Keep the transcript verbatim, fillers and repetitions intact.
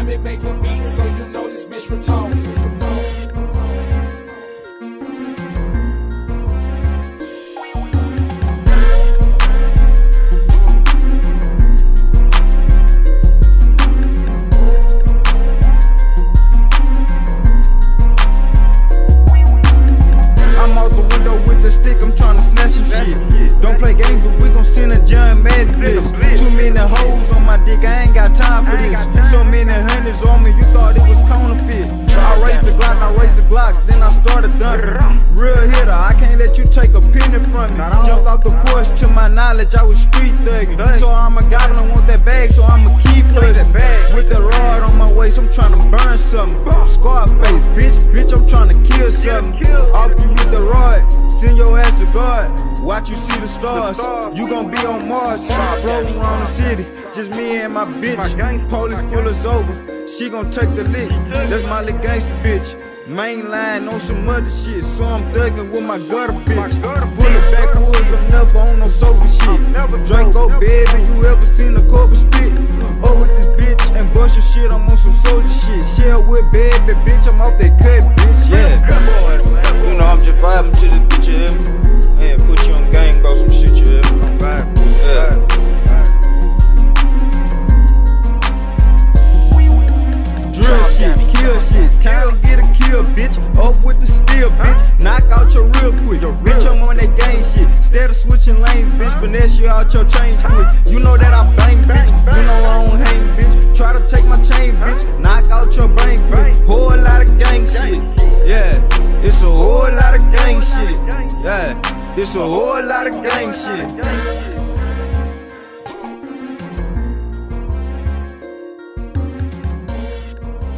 Diamond make the beat, so you know this bitch retarded. Don't play games, but we gon' send a John Madden blitz. Too many hoes on my dick, I ain't got time for this. So many hundreds on me, you thought it was counterfeit. I raised the Glock, I raised the Glock, then I started dumping. Real hitter, I can't let you take a penny from me. Jumped off the porch, to my knowledge, I was street thugging. So I'm a goblin, want that bag, so I'ma keep pushing. With the rod on my waist, I'm tryna burn something. Scarface, bitch, bitch, I'm tryna kill something. Off you with the rod, send your ass to God. Watch you see the stars, you gon' be on Mars. Floating around the city, just me and my bitch. Police pull us over, she gon' take the lick. That's my little gangster bitch. Main line on some other shit, so I'm thuggin' with my gutter bitch. Full of backwoods, I'm never on no sober shit. Draco, baby, you ever seen a Cobra spit? Oh, with this bitch and bust your shit, I'm on some soldier shit. Shell with baby, bitch, I'm off that cut, bitch, yeah. You know I'm just vibing to this bitch, you hear me? Man, put you on gang about some shit, you hear me? Yeah. Drill shit, kill shit, time to get a kill, bitch. Up with the steel, bitch. Knock out your real quick, bitch. I'm on that gang shit. Instead of switching lanes, bitch, finesse you out your chain quick. You know that I bang, bitch. You know I don't hang, bitch. Try to take my chain, bitch. Knock out your brain quick. Whole lot of gang shit, yeah. It's a whole lot of gang shit, yeah. It's a whole lot of gang shit.